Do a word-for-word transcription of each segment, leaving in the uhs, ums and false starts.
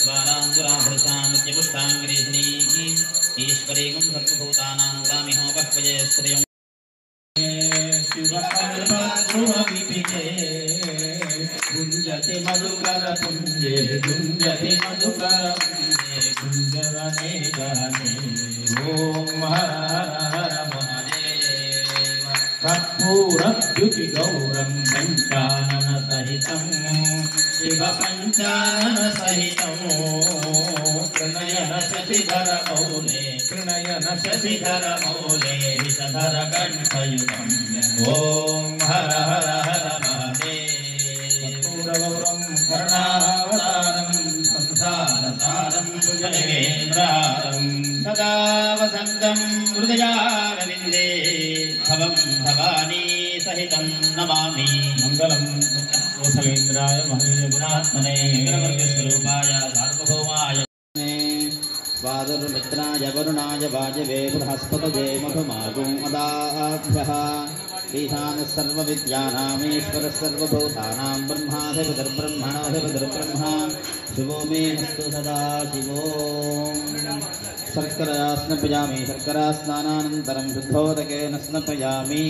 द्वारांगुराभृतामुच्यपुष्टांगिरीहिणी ईश्वरीगं सर्वभूतानां गामिहोपक्वये श्रियं शिवकल्पध्रुवविपिते गुञ्जति मधुकरपुञ्जे गुञ्जति मधुकरपुञ्जे गुञ्जवने गहने ॐ हर हर महादेव कर्पूरद्युतिगौरं पञ्चाननसहितं शिवपञ्चाननसहितं कृणयन शशिधरमौले कृणयन शशिधरमौले विषधरकण्ठयुतं ॐ हर हर हर महादेव कर्पूरगौरं करुणावतारं संसारसारं भुजगेन्द्रारं सदा वसन्तं हृदयारविन्दे भवं भवानी सहितं नमामि मङ्गलं कोसलेन्द्राय महनीयगुणात्मने विग्रहवर्गस्वरूपाय सार्वभौमाय वादरुमित्राय वरुणाय वाजवे बृहस्पतये मधुमागुं अदाभ्यः ईशानः सर्वविद्यानामीश्वरः सर्वभूतानां ब्रह्माधिपतिर्ब्रह्मणोऽधिपतिर्ब्रह्मा शिवो मे अस्तु सदा शिवो शर्करया स्नपयामि शर्करा स्नानानन्तरं शुद्धोदकेन स्नपयामि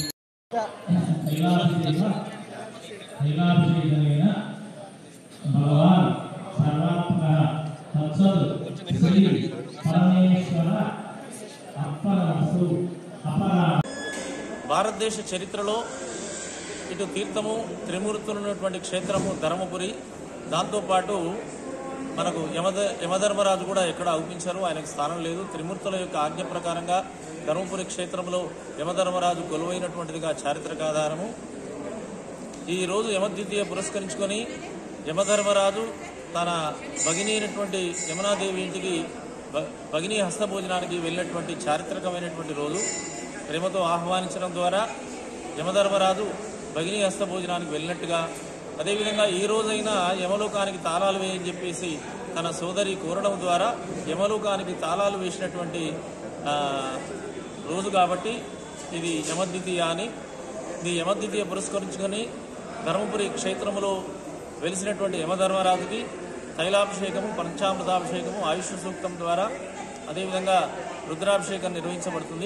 दैवाभिषेकेन भगवान् सर्वात्मकः तत्सत् श्री परमेश्वर अप्परमस्तु अपरा భారతదేశ చరిత్రలో ఇటు తీర్థము త్రిమూర్తులు ఉన్నటువంటి క్షేత్రము ధర్మపురి, దాంతోపాటు మనకు యమద యమధర్మరాజు కూడా ఎక్కడ అవుపించారు, ఆయనకు స్థానం లేదు. త్రిమూర్తుల యొక్క ఆజ్ఞ ప్రకారంగా ధర్మపురి క్షేత్రంలో యమధర్మరాజు కొలువైనటువంటిదిగా చారిత్రక ఆధారము. ఈరోజు యమద్వితీయ పురస్కరించుకొని యమధర్మరాజు తన భగిని అయినటువంటి యమునాదేవి ఇంటికి భగిని హస్తభోజనానికి వెళ్ళినటువంటి చారిత్రకమైనటువంటి రోజు. ప్రేమతో ఆహ్వానించడం ద్వారా యమధర్మరాజు భగిని హస్తభోజనానికి వెళ్ళినట్టుగా, అదేవిధంగా ఈ రోజైనా యమలోకానికి తాళాలు వేయని చెప్పేసి తన సోదరి కోరడం ద్వారా యమలోకానికి తాళాలు వేసినటువంటి రోజు కాబట్టి ఇది యమద్వితీయ అని. ఇది యమద్వితీయ పురస్కరించుకొని ధర్మపురి క్షేత్రములో వెలిసినటువంటి యమధర్మరాజుకి తైలాభిషేకము, పంచామృతాభిషేకము, ఆయుష్ సూక్తం ద్వారా అదేవిధంగా రుద్రాభిషేకం నిర్వహించబడుతుంది.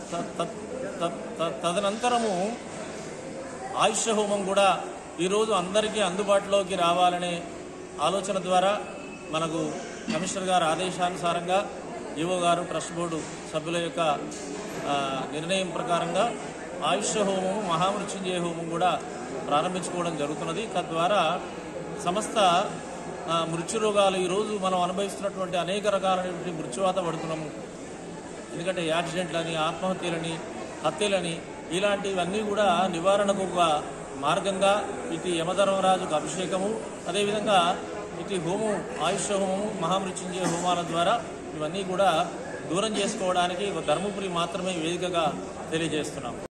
తదనంతరము ఆయుష్ హోమం కూడా ఈరోజు అందరికీ అందుబాటులోకి రావాలనే ఆలోచన ద్వారా మనకు కమిషనర్ గారి ఆదేశానుసారంగా ఈవో గారు, ట్రస్ట్ బోర్డు సభ్యుల యొక్క నిర్ణయం ప్రకారంగా ఆయుష్ హోమము, మహామృత్యుంజయ హోమం కూడా ప్రారంభించుకోవడం జరుగుతున్నది. తద్వారా సమస్త మృత్యురోగాలు ఈరోజు మనం అనుభవిస్తున్నటువంటి అనేక రకాలైనటువంటి మృత్యువాత పడుతున్నాము. ఎందుకంటే యాక్సిడెంట్లని, ఆత్మహత్యలని, హత్యలని ఇలాంటివన్నీ కూడా నివారణకు ఒక మార్గంగా ఇటు యమధర్మరాజుకు అభిషేకము, అదేవిధంగా ఇటు హోమం, ఆయుష్ హోమము, మహామృత్యుంజయ హోమాల ద్వారా ఇవన్నీ కూడా దూరం చేసుకోవడానికి ఒక ధర్మపురి మాత్రమే వేదికగా తెలియజేస్తున్నాం.